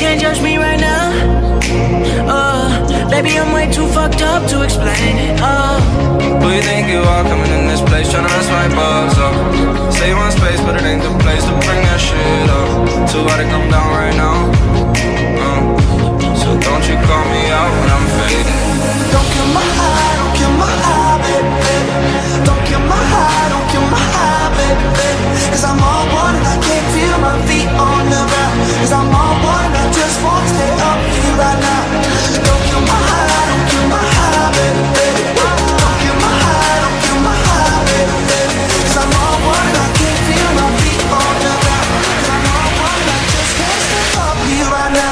can't judge me right now. Baby, I'm way too fucked up to explain it. Who you think you are coming in this place tryna mess my buzz up? Say you want space, but it ain't the place to bring that shit up. Too hard to come down right now. So don't you call me out when I'm fading. Don't kill my high, don't kill my high, baby. Don't kill my high, don't kill my high, baby. Cause I'm all one and I can't feel my feet on the ground. Cause I'm all one and I just wanna stay up here right now. Don't kill my high, don't kill my high, baby. Don't kill my high, don't kill my high, baby. Cause I'm all one and I can't feel my feet on the ground. Cause I'm all one and I just wanna stay up here right now.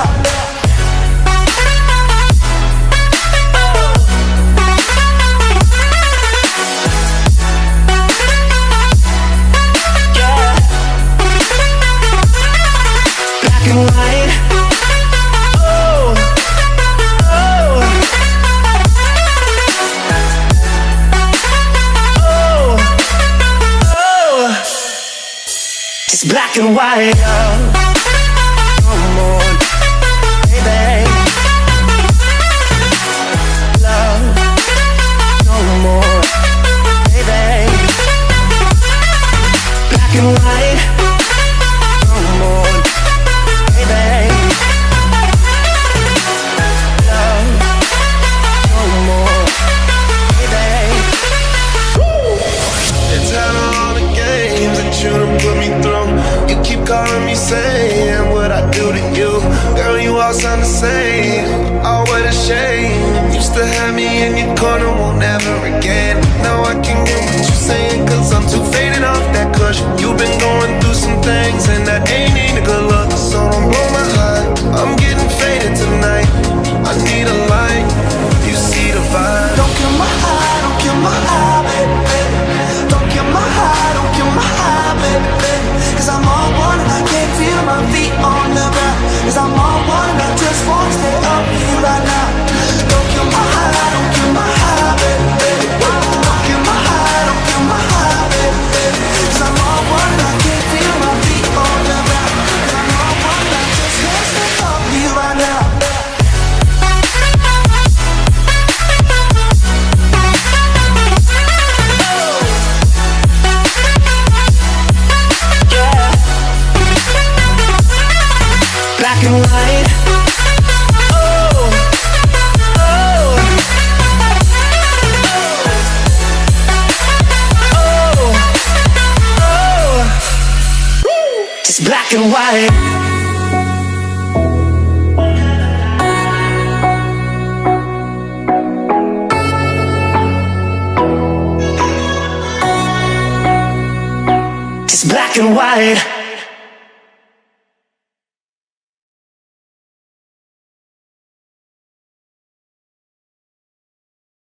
Black and white, come on, baby. Love, no more, baby. Black and white, come on, baby. Love, no more, baby. It's out of all the games that you done put me through. You keep calling me saying what I do to you. Girl, you all sound the same. Oh, what a shame. Used to have me in your corner, won't ever again. Now I can get what you're saying, cause I'm too faded off that kush. You've been going through some things, and that ain't a good look. So don't blow my heart, I'm getting faded tonight. I need a light, you see the vibe. Don't kill my high, don't kill my high, baby. Don't kill my high, don't kill my high, baby. Cause I'm all one and I can't feel my feet on the ground. Cause I'm all one and I just wanna stay up here right now. Don't kill my high, don't kill my high, baby. Don't kill my high, don't kill my high, baby. Cause I'm all one and I can't feel my feet on the ground. Cause I'm all one and I just wanna stay up here right now. Black and white, oh, oh, oh, oh, just black and white. Just black and white.